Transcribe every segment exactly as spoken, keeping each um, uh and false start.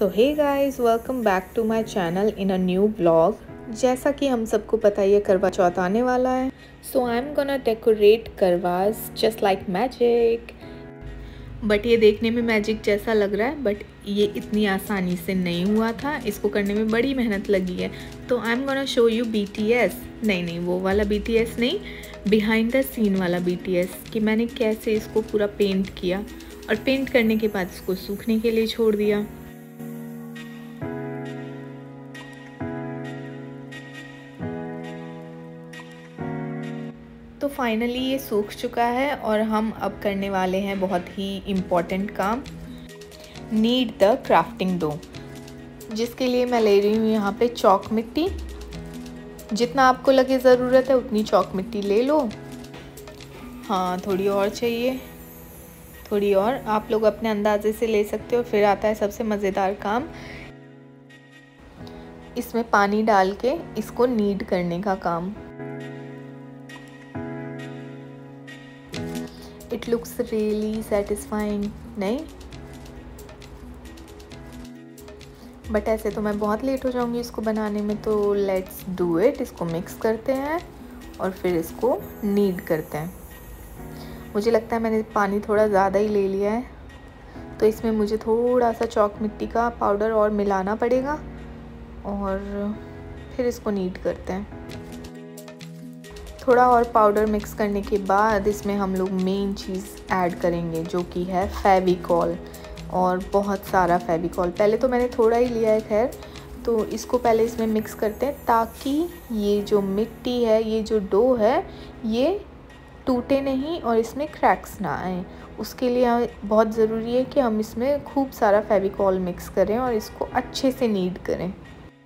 So hey guys, welcome back to my channel in a new blog. जैसा कि हम सबको पता ही है, करवा चौथ आने वाला है। So I am gonna decorate करवास जस्ट लाइक मैजिक। बट ये देखने में मैजिक जैसा लग रहा है, बट ये इतनी आसानी से नहीं हुआ था। इसको करने में बड़ी मेहनत लगी है। तो I am gonna show you B T S, नहीं नहीं वो वाला बी टी एस नहीं, बिहाइंड द सीन वाला बी टी एस, कि मैंने कैसे इसको पूरा पेंट किया और पेंट करने के बाद इसको सूखने के लिए छोड़ दिया। तो फाइनली ये सूख चुका है और हम अब करने वाले हैं बहुत ही इम्पॉर्टेंट काम, नीड द क्राफ्टिंग डो, जिसके लिए मैं ले रही हूँ यहाँ पे चॉक मिट्टी। जितना आपको लगे ज़रूरत है उतनी चॉक मिट्टी ले लो। हाँ, थोड़ी और चाहिए, थोड़ी और आप लोग अपने अंदाजे से ले सकते हो। फिर आता है सबसे मज़ेदार काम, इसमें पानी डाल के इसको नीड करने का काम। इट लुक्स रियली सेटिस्फाइंग, नहीं? बट ऐसे तो मैं बहुत लेट हो जाऊंगी इसको बनाने में, तो लेट्स डू इट। इसको मिक्स करते हैं और फिर इसको नीड करते हैं। मुझे लगता है मैंने पानी थोड़ा ज़्यादा ही ले लिया है, तो इसमें मुझे थोड़ा सा चॉक मिट्टी का पाउडर और मिलाना पड़ेगा और फिर इसको नीड करते हैं। थोड़ा और पाउडर मिक्स करने के बाद इसमें हम लोग मेन चीज़ ऐड करेंगे, जो कि है फेविकॉल, और बहुत सारा फेविकॉल। पहले तो मैंने थोड़ा ही लिया है, खैर। तो इसको पहले इसमें मिक्स करते हैं ताकि ये जो मिट्टी है, ये जो डो है, ये टूटे नहीं और इसमें क्रैक्स ना आए। उसके लिए बहुत ज़रूरी है कि हम इसमें खूब सारा फेविकॉल मिक्स करें और इसको अच्छे से नीड करें।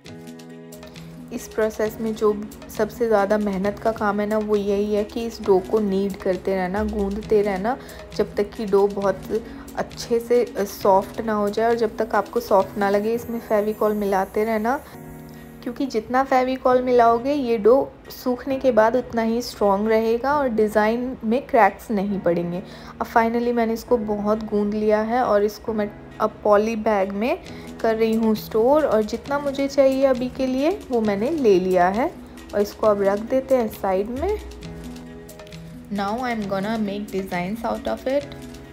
इस प्रोसेस में जो सबसे ज़्यादा मेहनत का काम है ना, वो यही है कि इस डो को नीड करते रहना, गूंदते रहना, जब तक कि डो बहुत अच्छे से सॉफ्ट ना हो जाए। और जब तक आपको सॉफ्ट ना लगे, इसमें फेविकॉल मिलाते रहना, क्योंकि जितना फेविकॉल मिलाओगे ये डो सूखने के बाद उतना ही स्ट्रॉन्ग रहेगा और डिज़ाइन में क्रैक्स नहीं पड़ेंगे। अब फाइनली मैंने इसको बहुत गूंद लिया है और इसको मैं अब पॉली बैग में कर रही हूँ स्टोर, और जितना मुझे चाहिए अभी के लिए वो मैंने ले लिया है। और इसको अब रख देते हैं साइड में। Now I am gonna make designs out of it.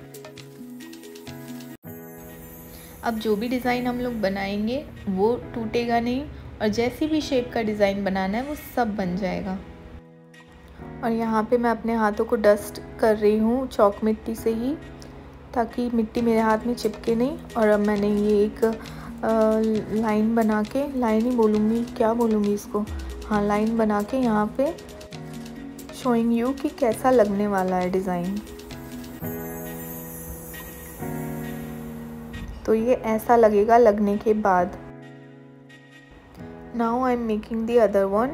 अब जो भी डिज़ाइन हम लोग बनाएंगे वो टूटेगा नहीं, और जैसी भी शेप का डिज़ाइन बनाना है वो सब बन जाएगा। और यहाँ पे मैं अपने हाथों को डस्ट कर रही हूँ चॉक मिट्टी से ही, ताकि मिट्टी मेरे हाथ में चिपके नहीं। और अब मैंने ये एक आ, लाइन बना के, लाइन ही बोलूँगी, क्या बोलूँगी इसको, हाँ लाइन बना के यहाँ पे शोइंग यू कि कैसा लगने वाला है डिज़ाइन। तो ये ऐसा लगेगा लगने के बाद। Now I am making the other one.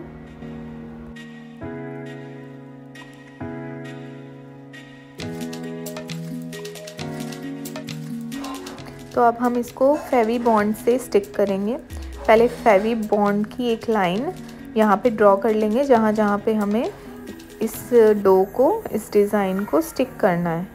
तो अब हम इसको फेवी बॉन्ड से स्टिक करेंगे। पहले फेवी बॉन्ड की एक लाइन यहाँ पे ड्रॉ कर लेंगे, जहाँ जहाँ पे हमें इस डो को, इस डिज़ाइन को स्टिक करना है।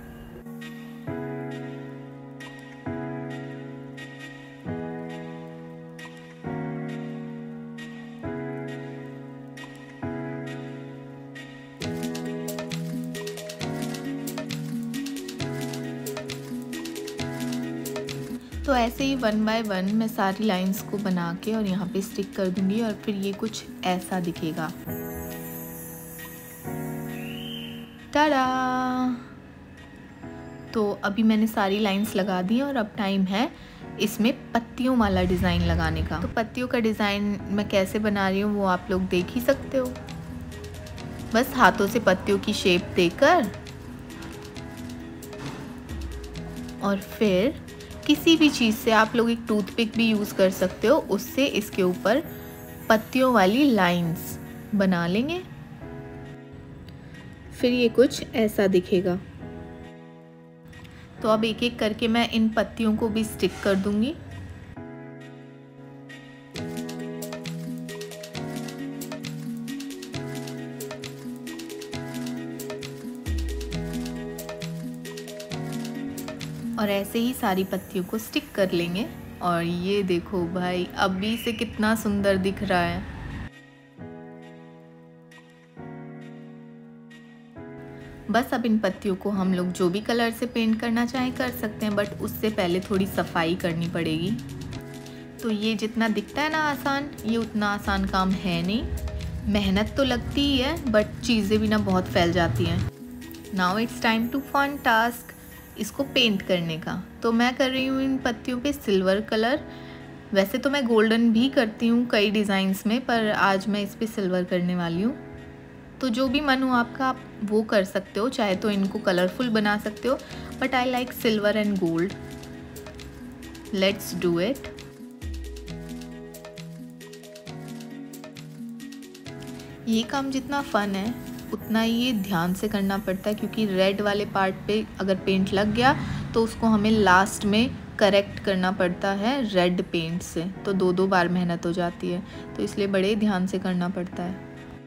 तो ऐसे ही वन बाय वन मैं सारी लाइंस को बना के और यहाँ पे स्टिक कर दूंगी, और फिर ये कुछ ऐसा दिखेगा। टाडा! तो अभी मैंने सारी लाइंस लगा दी और अब टाइम है इसमें पत्तियों वाला डिज़ाइन लगाने का। तो पत्तियों का डिज़ाइन मैं कैसे बना रही हूँ वो आप लोग देख ही सकते हो। बस हाथों से पत्तियों की शेप देकर, और फिर किसी भी चीज़ से, आप लोग एक टूथपिक भी यूज़ कर सकते हो, उससे इसके ऊपर पत्तियों वाली लाइंस बना लेंगे। फिर ये कुछ ऐसा दिखेगा। तो अब एक एक करके मैं इन पत्तियों को भी स्टिक कर दूंगी। और ऐसे ही सारी पत्तियों को स्टिक कर लेंगे और ये देखो भाई अभी से कितना सुंदर दिख रहा है। बस अब इन पत्तियों को हम लोग जो भी कलर से पेंट करना चाहें कर सकते हैं, बट उससे पहले थोड़ी सफाई करनी पड़ेगी। तो ये जितना दिखता है ना आसान, ये उतना आसान काम है नहीं। मेहनत तो लगती ही है बट चीज़ें भी ना बहुत फैल जाती हैं। Now it's time to fun task, इसको पेंट करने का। तो मैं कर रही हूँ इन पत्तियों पे सिल्वर कलर। वैसे तो मैं गोल्डन भी करती हूँ कई डिज़ाइंस में, पर आज मैं इस पे सिल्वर करने वाली हूँ। तो जो भी मन हो आपका आप वो कर सकते हो, चाहे तो इनको कलरफुल बना सकते हो, but I like silver and gold. Let's do it. ये काम जितना फ़न है उतना ही ये ध्यान से करना पड़ता है, क्योंकि रेड वाले पार्ट पे अगर पेंट लग गया तो उसको हमें लास्ट में करेक्ट करना पड़ता है रेड पेंट से। तो दो दो बार मेहनत हो जाती है, तो इसलिए बड़े ध्यान से करना पड़ता है।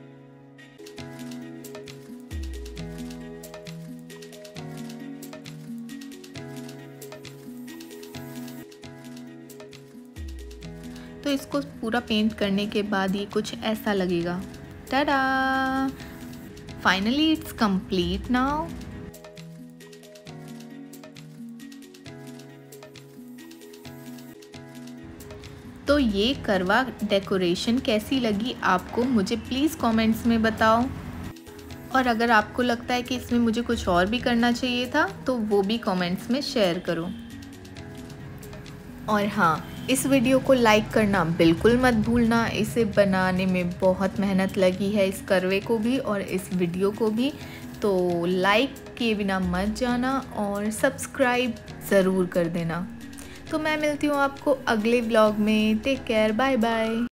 तो इसको पूरा पेंट करने के बाद ये कुछ ऐसा लगेगा। Tada! Finally it's complete now. तो ये करवा डेकोरेशन कैसी लगी आपको, मुझे प्लीज़ कमेंट्स में बताओ। और अगर आपको लगता है कि इसमें मुझे कुछ और भी करना चाहिए था तो वो भी कमेंट्स में शेयर करो। और हाँ, इस वीडियो को लाइक करना बिल्कुल मत भूलना। इसे बनाने में बहुत मेहनत लगी है, इस करवे को भी और इस वीडियो को भी। तो लाइक किए बिना मत जाना और सब्सक्राइब ज़रूर कर देना। तो मैं मिलती हूँ आपको अगले व्लॉग में। Take care, bye bye.